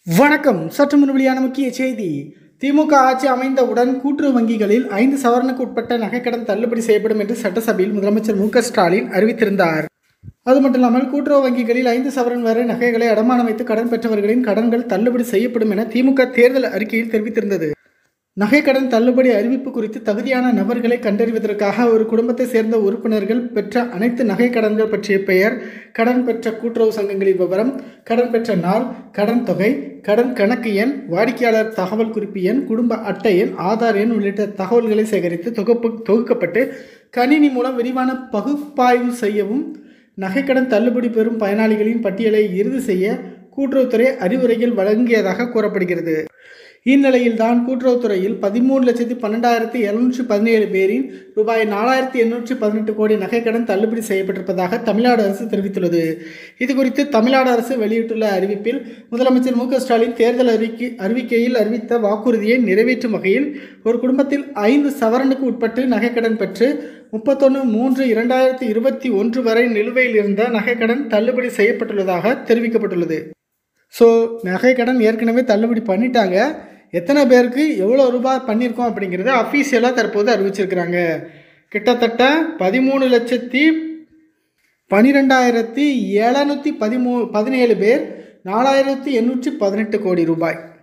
வணக்கம். சற்று முன் வெளியான முக்கிய செய்தி. திமுக ஆட்சி அமைந்தவுடன் கூட்டுறவு வங்கிகளில் 5 சவரனுக்கு உட்பட்ட நகைக்கடன் தள்ளுபடி செய்யப்படும் என்று சட்டசபையில் முதலமைச்சர் மு.க. ஸ்டாலின் அறிவித்திருந்தார். அது மட்டுமில்லாமல் கூட்டுறவு வங்கிகளில் 5 சவரன் வரை நகைகளை அடமானம் வைத்து கடன் பெற்றவர்களின் கடன்கள் தள்ளுபடி செய்யப்படும் என திமுக தேர்தல் அறிக்கையில் தெரிவித்திருந்தது. நகைக்கடன் தள்ளுபடி அறிவிப்பு குறித்து தகுதியான நபர்களை கண்டறிவதற்காக ஒரு குடும்பத்தை சேர்ந்த உறுப்பினர்கள் பெற்ற அனைத்து நகை கடன்கள் பற்றிய பெயர், கடன் பெற்ற கூட்டுறவு சங்கங்களின் விவரம், கடன் பெற்ற நாள், கடன் தொகை, கடன் கணக்கு எண், வாடிக்கையாளர் தகவல் குறிப்பு எண், குடும்ப அட்டை எண், ஆதார் எண் உள்ளிட்ட தகவல்களை சேகரித்து தொகுக்கப்பட்டு கணினி மூலம் விரிவான பகுப்பாய்வு செய்யவும், நகைக்கடன் தள்ளுபடி பெறும் பயனாளிகளின் பட்டியலை இறுதி செய்ய கூட்டுறவுத்துறை அறிவுரைகள் வழங்கியதாக கூறப்படுகிறது. இந்நிலையில்தான் கூட்டுறவுத்துறையில் 13,12,717 பேரின் ரூபாய் 4,818 கோடி நகைக்கடன் தள்ளுபடி செய்யப்பட்டிருப்பதாக தமிழ்நாடு அரசு தெரிவித்துள்ளது. இதுகுறித்து தமிழ்நாடு அரசு வெளியிட்டுள்ள அறிவிப்பில் முதலமைச்சர் மு.க. ஸ்டாலின் தேர்தல் அறிவிக்கையில் அறிவித்த வாக்குறுதியை நிறைவேற்றும் வகையில் ஒரு குடும்பத்தில் 5 சவரனுக்கு உட்பட்டு நகைக்கடன் பெற்று 31/3/2021 வரை நிலுவையில் இருந்த நகைக்கடன் தள்ளுபடி செய்யப்பட்டுள்ளதாக தெரிவிக்கப்பட்டுள்ளது. நகைக்கடன் ஏற்கனவே தள்ளுபடி பண்ணிட்டாங்க. எத்தனை பேருக்கு எவ்வளோ ரூபாய் பண்ணியிருக்கோம் அப்படிங்கிறத அஃபீஷியலாக தற்போது அறிவிச்சிருக்கிறாங்க. கிட்டத்தட்ட 13,12,717 பேர் 4,818 கோடி ரூபாய்.